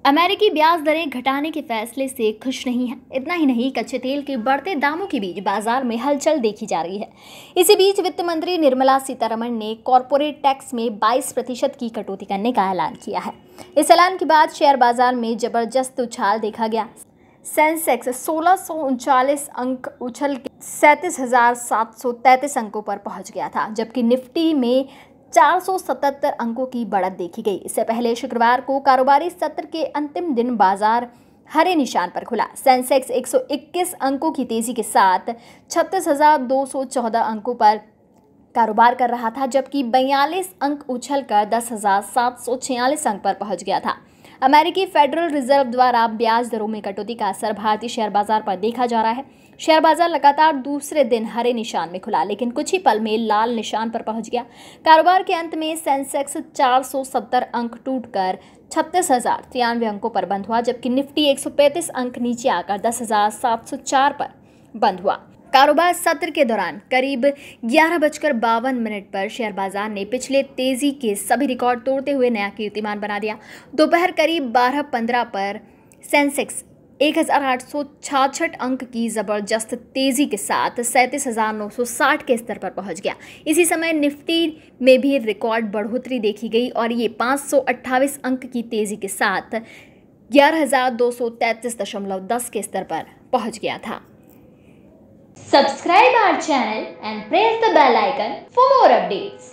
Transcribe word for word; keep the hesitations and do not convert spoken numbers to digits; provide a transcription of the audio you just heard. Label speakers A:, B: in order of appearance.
A: अमेरिकी ब्याज दरें घटाने के फैसले से खुश नहीं है। इतना ही नहीं, कच्चे तेल के बढ़ते दामों के बीच बाजार में हलचल देखी जा रही है। इसी बीच वित्त मंत्री निर्मला सीतारमण ने कॉरपोरेट टैक्स में बाईस प्रतिशत की कटौती करने का ऐलान किया है। इस ऐलान के बाद शेयर बाजार में जबरदस्त उछाल देखा गया। सेंसेक्स सोलह सौ उनचालीस अंक उछल के सैंतीस हजार सात सौ तैंतीस अंकों पर पहुंच गया था, जबकि निफ्टी में चार सौ सतहत्तर अंकों की बढ़त देखी गई। इससे पहले शुक्रवार को कारोबारी सत्र के अंतिम दिन बाजार हरे निशान पर खुला। सेंसेक्स एक सौ इक्कीस अंकों की तेजी के साथ छत्तीस हजार दो सौ चौदह अंकों पर कारोबार कर रहा था, जबकि बयालीस अंक उछलकर दस हजार सात सौ छियालीस अंक पर पहुंच गया था। अमेरिकी फेडरल रिजर्व द्वारा ब्याज दरों में कटौती का असर भारतीय शेयर बाजार पर देखा जा रहा है। शेयर बाजार लगातार दूसरे दिन हरे निशान में खुला, लेकिन कुछ ही पल में लाल निशान पर पहुंच गया। कारोबार के अंत में सेंसेक्स चार सौ सत्तर अंक टूटकर छत्तीस हजार तिरानवे अंकों पर बंद हुआ, जबकि निफ्टी एक सौ पैंतीस अंक नीचे आकर दस हजार सात सौ चार पर बंद हुआ। कारोबार सत्र के दौरान करीब ग्यारह बजकर बावन मिनट पर शेयर बाजार ने पिछले तेजी के सभी रिकॉर्ड तोड़ते हुए नया कीर्तिमान बना दिया। दोपहर करीब बारह पंद्रह पर सेंसेक्स एक हजार आठ सौ छियासठ अंक की जबरदस्त तेजी के साथ सैंतीस हजार नौ सौ साठ के स्तर पर पहुंच गया। इसी समय निफ्टी में भी रिकॉर्ड बढ़ोतरी देखी गई और ये पाँच सौ अट्ठाईस अंक की तेजी के साथ ग्यारह हजार दो सौ तैंतीस दशमलव दस के स्तर पर पहुंच गया था।
B: Subscribe our channel and press the bell icon for more updates.